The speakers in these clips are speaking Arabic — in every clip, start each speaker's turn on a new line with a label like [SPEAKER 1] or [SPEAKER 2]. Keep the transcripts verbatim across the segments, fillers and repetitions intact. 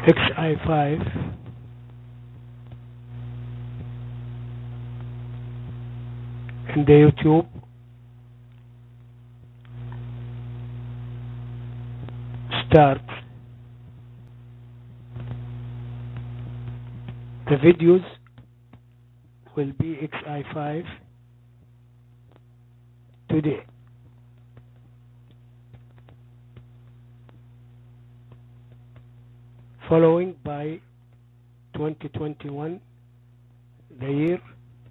[SPEAKER 1] X I five in the YouTube starts. The videos will be X I five today. Following by twenty twenty-one, the year,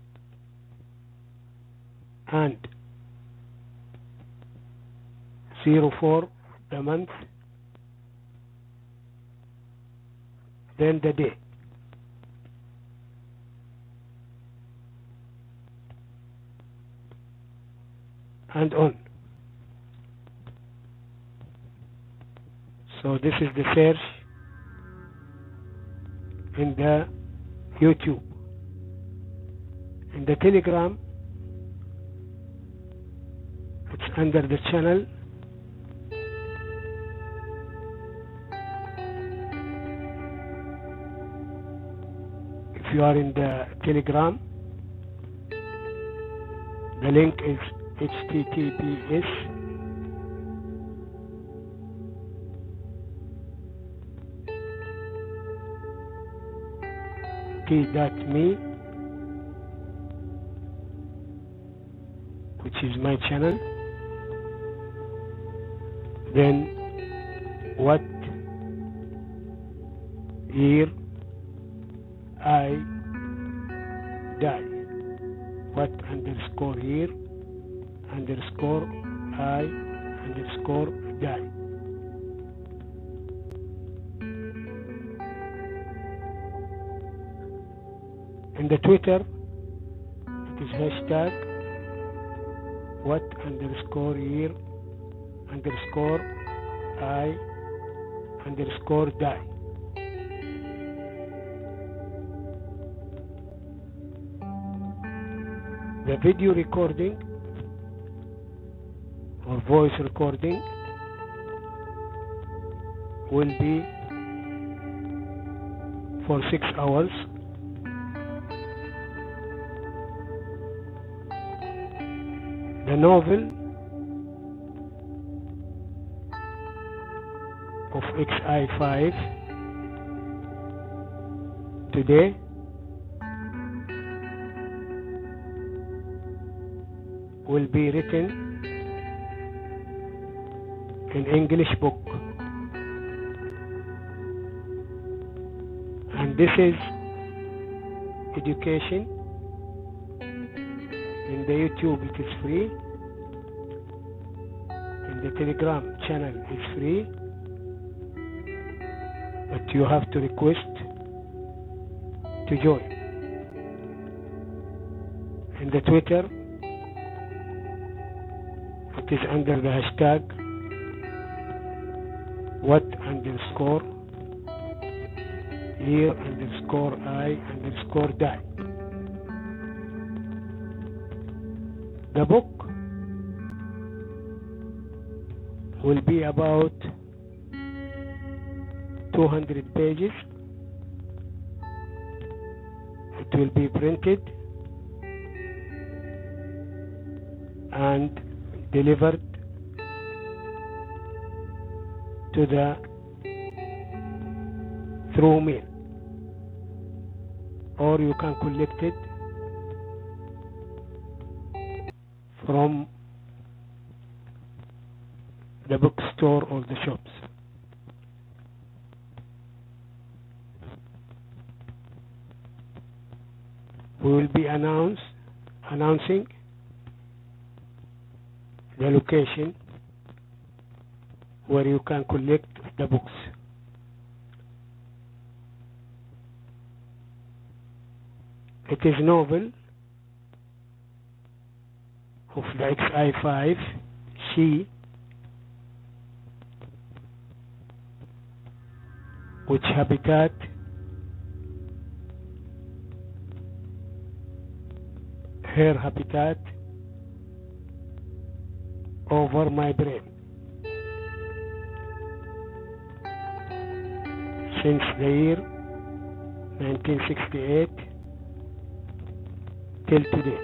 [SPEAKER 1] and zero four, the month, then the day. And on. So this is the search in the YouTube. In the Telegram, it's under the channel if you are in the Telegram, the link is H T T P S t.me, which is my channel. Then what year I die. What underscore year underscore I underscore die. In the Twitter, it is hashtag what underscore year underscore I underscore die. The video recording or voice recording will be for six hours. The novel of X I five today will be written in English book, and this is education. In the YouTube it is free, in the Telegram channel it's free, but you have to request to join. In the Twitter it is under the hashtag what underscore year underscore I underscore die. The book will be about two hundred pages. It will be printed and delivered to the through mail, or you can collect it from the bookstore or the shops. We will be announce, announcing the location where you can collect the books. It is novel of the X I five, she, which habitat her habitat over my brain. since the year nineteen sixty-eight till today.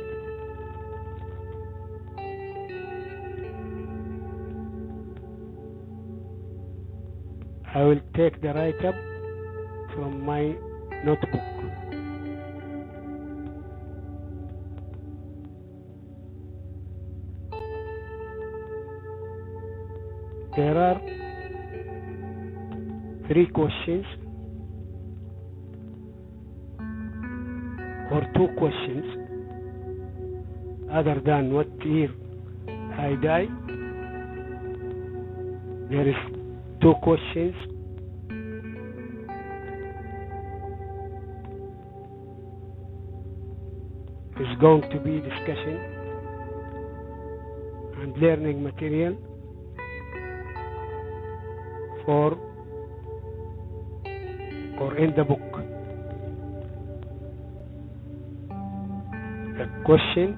[SPEAKER 1] I will take the write-up from my notebook. There are three questions or two questions other than what year I die. There is two questions is going to be discussion and learning material for or in the book. The question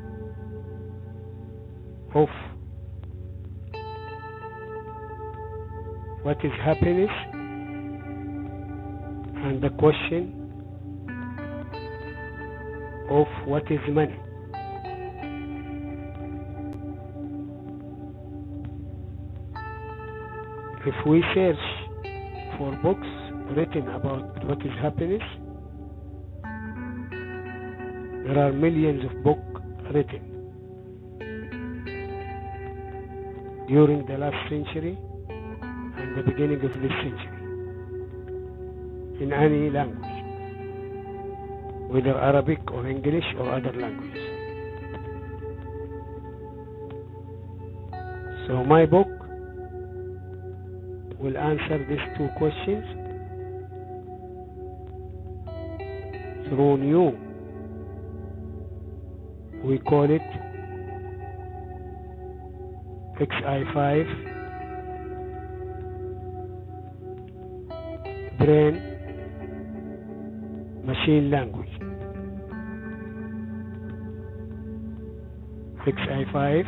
[SPEAKER 1] of what is happiness and the question of what is money. If we search for books written about what is happiness, there are millions of books written during the last century and the beginning of this century in any language, whether Arabic or English or other languages. So my book will answer these two questions through new, we call it X I five brain machine language. X I five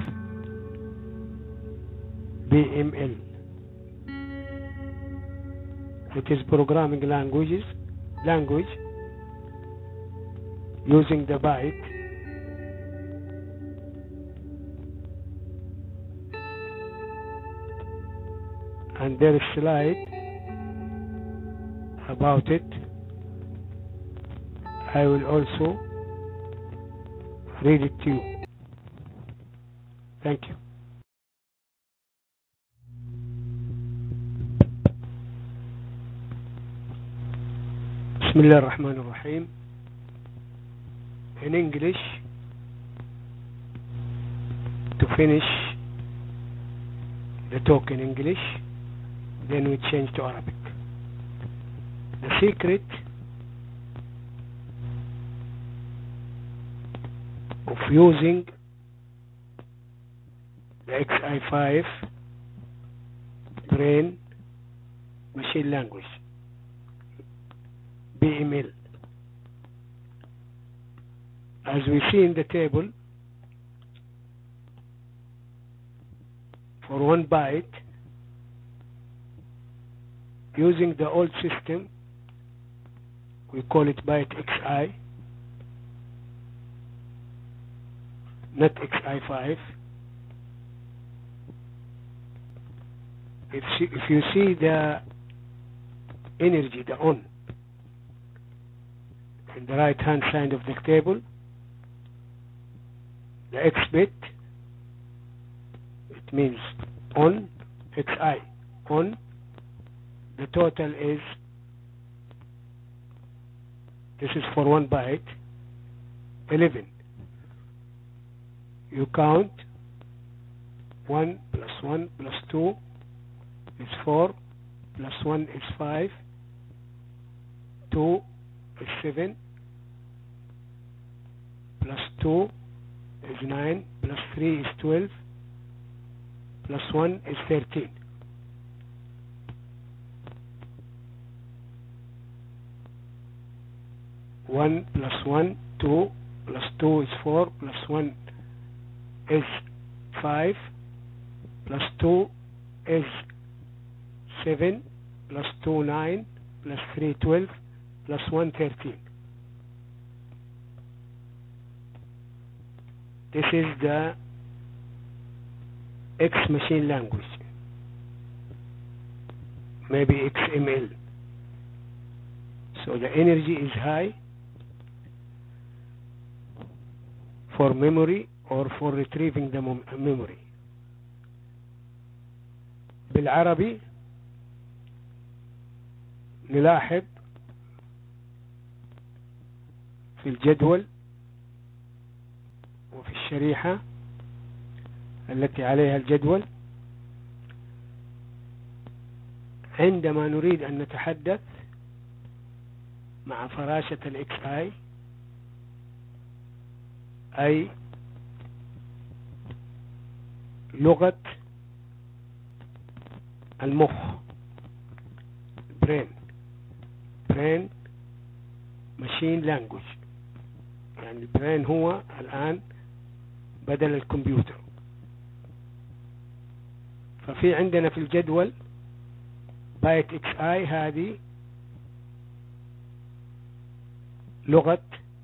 [SPEAKER 1] B M L. It is programming languages language using the byte and there is a slide about it. I will also read it to you. Thank you. Bismillah ar-Rahman ar-Rahim. In English, to finish the talk in English, then we change to Arabic. The secret of using the X I five brain machine language, B M L. As we see in the table, for one byte, using the old system, we call it byte X I, not X I five. If, if you see the energy, the on, in the right hand side of the table, the X bit, it means on, X I, on, the total is, this is for one byte, eleven. You count, one plus one plus two is four, plus one is five, two is seven, plus two is nine, plus three is twelve, plus one is thirteen. one plus one, two, plus two is four, plus one is five, plus two is seven, plus two, nine, plus three twelve plus one thirteen. This is the X machine language, maybe X M L. So the energy is high for memory or for retrieving the memory. بالعربي نلاحظ في الجدول وفي الشريحة التي عليها الجدول عندما نريد أن نتحدث مع فراشة الإكس آي أي لغة المخ brain brain machine language، يعني البرين هو الآن بدل الكمبيوتر. ففي عندنا في الجدول بايت اكس اي، هذه لغة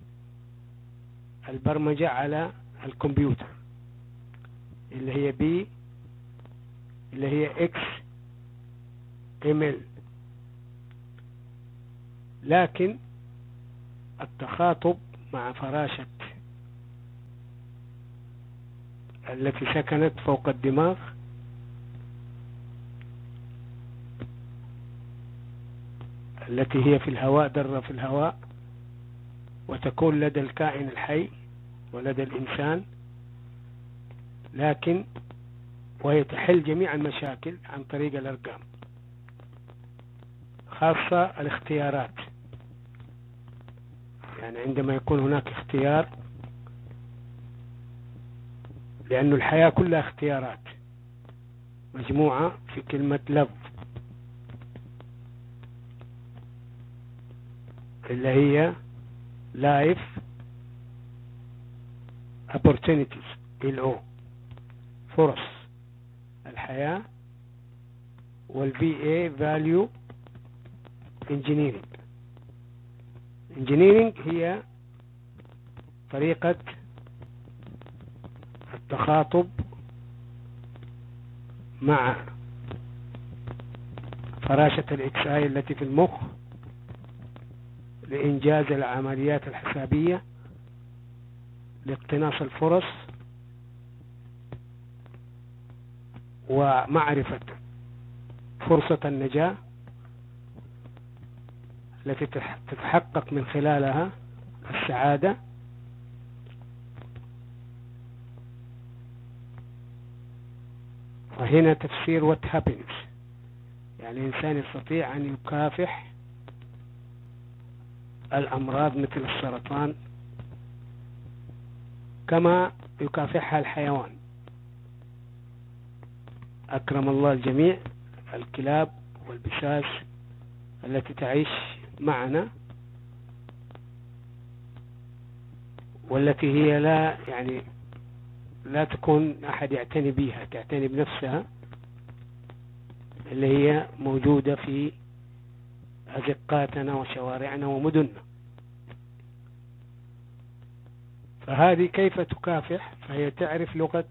[SPEAKER 1] البرمجة على الكمبيوتر اللي هي بي اللي هي اكس ام ال. لكن التخاطب مع فراشة التي سكنت فوق الدماغ التي هي في الهواء، ذرة في الهواء، وتكون لدى الكائن الحي ولدى الإنسان، لكن وهي تحل جميع المشاكل عن طريق الأرقام، خاصة الاختيارات. يعني عندما يكون هناك اختيار، لأن الحياة كلها اختيارات مجموعة في كلمة لف اللي هي life opportunities، ال او فرص الحياة، والفي اي value engineering. engineering هي طريقة التخاطب مع فراشة الاكس اي التي في المخ لإنجاز العمليات الحسابية، لاقتناص الفرص، ومعرفة فرصة النجاة التي تتحقق من خلالها السعادة. وهنا تفسير what happens، يعني الإنسان يستطيع أن يكافح الأمراض مثل السرطان كما يكافحها الحيوان. أكرم الله الجميع. الكلاب والبساس التي تعيش معنا والتي هي لا يعني لا تكون أحد يعتني بها، تعتني بنفسها، اللي هي موجودة في أزقاتنا وشوارعنا ومدننا. فهذه كيف تكافح؟ فهي تعرف لغة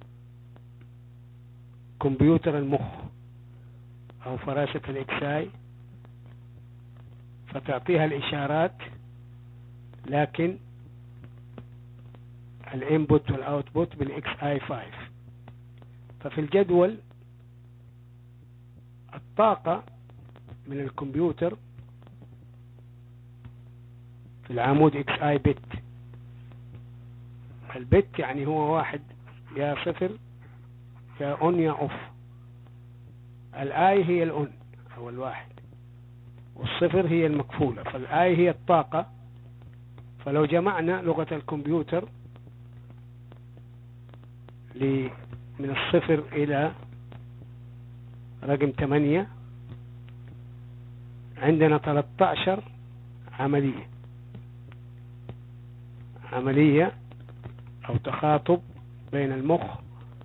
[SPEAKER 1] كمبيوتر المخ أو فراشة الإكساي، فتعطيها الإشارات، لكن الانبوت والاوتبوت بالاكس اي خمسة. ففي الجدول الطاقة من الكمبيوتر في العمود اكس اي بت. البت يعني هو واحد، يا صفر يا اون يا اوف. الاي هي الاون او الواحد، والصفر هي المكفولة. فالاي هي الطاقة. فلو جمعنا لغة الكمبيوتر من الصفر إلى رقم ثمانية، عندنا ثلاثة عشر عملية عملية أو تخاطب بين المخ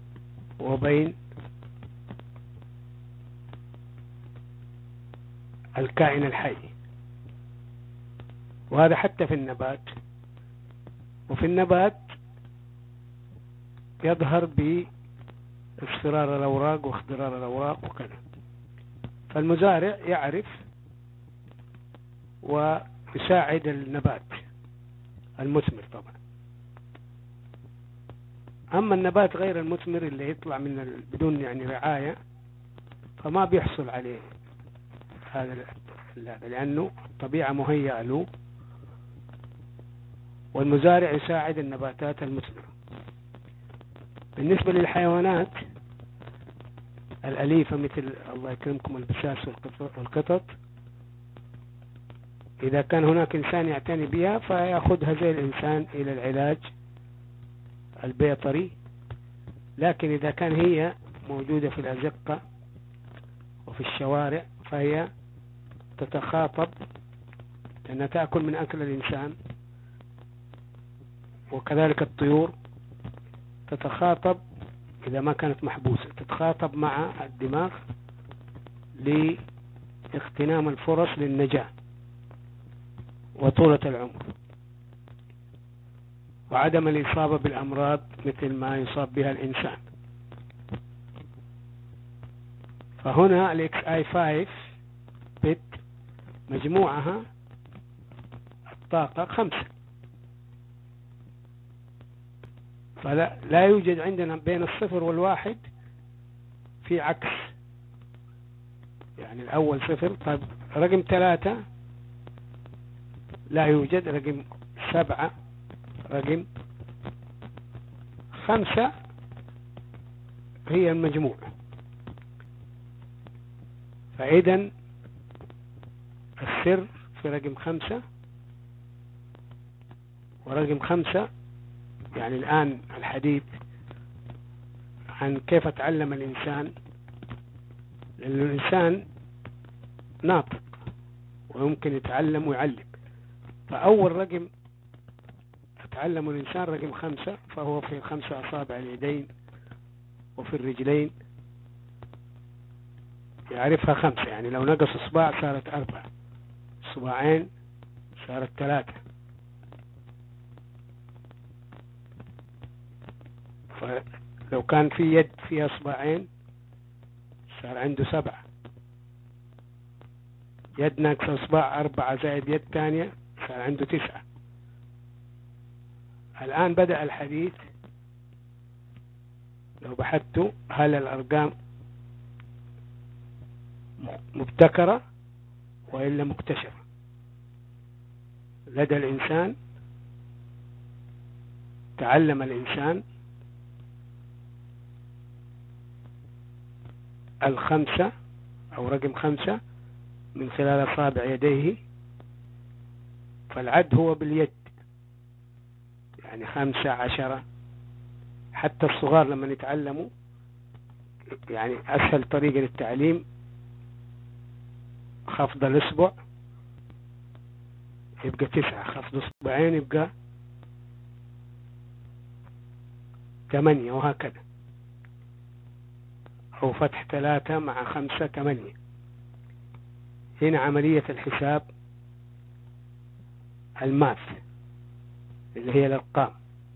[SPEAKER 1] وبين الكائن الحي. وهذا حتى في النبات، وفي النبات يظهر باصفرار الأوراق واخضرار الأوراق وكذا. فالمزارع يعرف ويساعد النبات المثمر طبعا. أما النبات غير المثمر اللي يطلع من بدون يعني رعاية فما بيحصل عليه هذا، لأنه طبيعة مهيئة له، والمزارع يساعد النباتات المثمرة. بالنسبة للحيوانات الأليفة مثل الله يكرمكم البساس والقطط، إذا كان هناك إنسان يعتني بها فيأخذها زي الإنسان إلى العلاج البيطري. لكن إذا كان هي موجودة في الأزقة وفي الشوارع فهي تتخاطب، لأنها تأكل من أكل الإنسان، وكذلك الطيور تتخاطب إذا ما كانت محبوسة، تتخاطب مع الدماغ لاغتنام الفرص للنجاة وطولة العمر وعدم الإصابة بالأمراض مثل ما يصاب بها الإنسان. فهنا الإكس آي خمسة بت مجموعها الطاقة خمسة، فلا لا يوجد عندنا بين الصفر والواحد في عكس، يعني الأول صفر. طيب رقم ثلاثة لا يوجد، رقم سبعة، رقم خمسة هي المجموع. فإذا السر في رقم خمسة، ورقم خمسة يعني الآن الحديث عن كيف تعلم الإنسان، لأن الإنسان ناطق ويمكن يتعلم ويعلم. فأول رقم يتعلم الإنسان رقم خمسة، فهو في خمسة أصابع اليدين وفي الرجلين يعرفها خمسة، يعني لو نقص إصبع صارت أربعة، إصبعين صارت ثلاثة. فلو كان في يد فيها إصبعين صار عنده سبعة، يد ناقص إصبع أربعة زائد يد ثانية صار عنده تسعة. الآن بدأ الحديث، لو بحثتوا هل الأرقام مبتكرة وإلا مكتشفة لدى الإنسان. تعلم الإنسان الخمسة أو رقم خمسة من خلال أصابع يديه، فالعد هو باليد، يعني خمسة عشرة. حتى الصغار لما يتعلموا، يعني أسهل طريقة للتعليم خفض الإصبع يبقى تسعة، خفض إصبعين يبقى ثمانية، وهكذا. أو فتح ثلاثة مع خمسة ثمانية. هنا عملية الحساب الماث اللي هي الأرقام.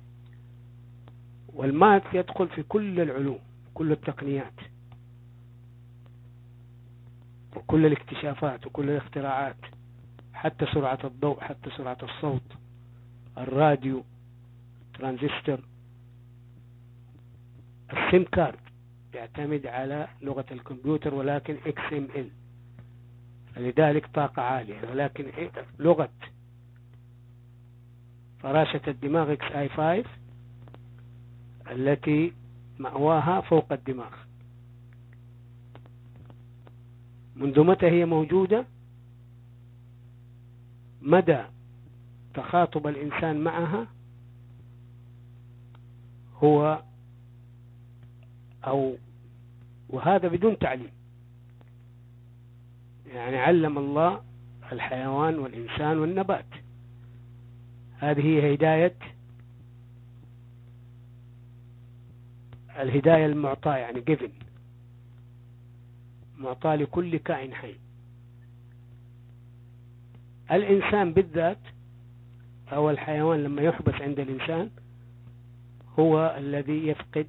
[SPEAKER 1] والماث يدخل في كل العلوم، كل التقنيات وكل الاكتشافات وكل الاختراعات، حتى سرعة الضوء، حتى سرعة الصوت، الراديو، ترانزستور، السيم كارد يعتمد على لغة الكمبيوتر ولكن إكس إم إل، لذلك طاقة عالية. ولكن لغة فراشة الدماغ إكس آي خمسة التي مأواها فوق الدماغ. منذ متى هي موجودة؟ مدى تخاطب الإنسان معها هو أو وهذا بدون تعليم. يعني علم الله الحيوان والإنسان والنبات. هذه هي هداية الهداية المعطاة، يعني given، معطاة لكل كائن حي. الإنسان بالذات أو الحيوان لما يحبس عند الإنسان هو الذي يفقد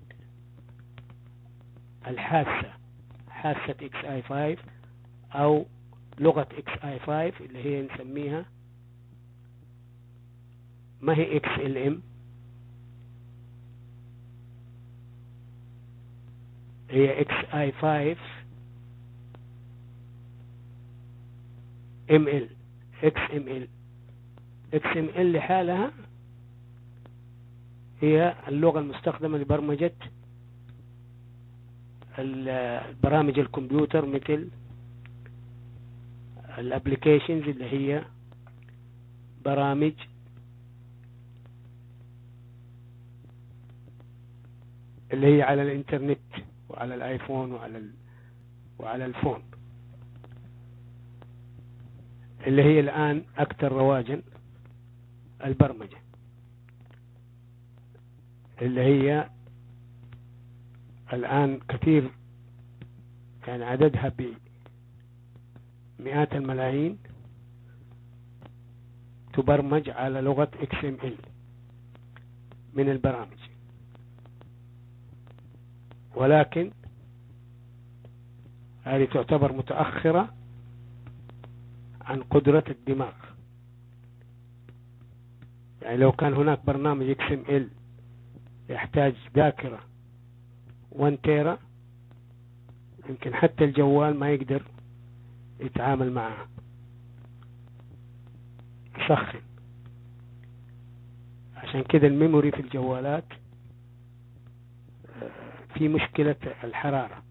[SPEAKER 1] الحاسة، حاسة إكس آي خمسة أو لغة إكس آي خمسة اللي هي نسميها، ما هي إكس إل إم، هي إكس آي خمسة إم إل، إكس إم إل. إكس إم إل لحالها هي اللغة المستخدمة لبرمجة البرامج الكمبيوتر، مثل الابليكيشنز اللي هي برامج اللي هي على الانترنت وعلى الايفون وعلى ال... وعلى الفون، اللي هي الآن أكثر رواجا البرمجة، اللي هي الآن كثير، يعني عددها بمئات الملايين تبرمج على لغة إكس إم إل من البرامج، ولكن هذه تعتبر متأخرة عن قدرة الدماغ. يعني لو كان هناك برنامج إكس إم إل يحتاج ذاكرة واحد تيرا، يمكن حتى الجوال ما يقدر يتعامل معها، يسخن. عشان كده الميموري في الجوالات في مشكلة الحرارة،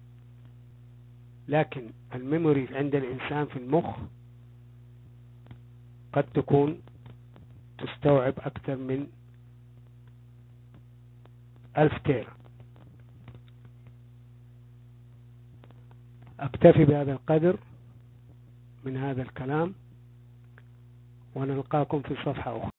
[SPEAKER 1] لكن الميموري عند الإنسان في المخ قد تكون تستوعب أكثر من ألف تيرا. أكتفي بهذا القدر من هذا الكلام، ونلقاكم في صفحة أخرى.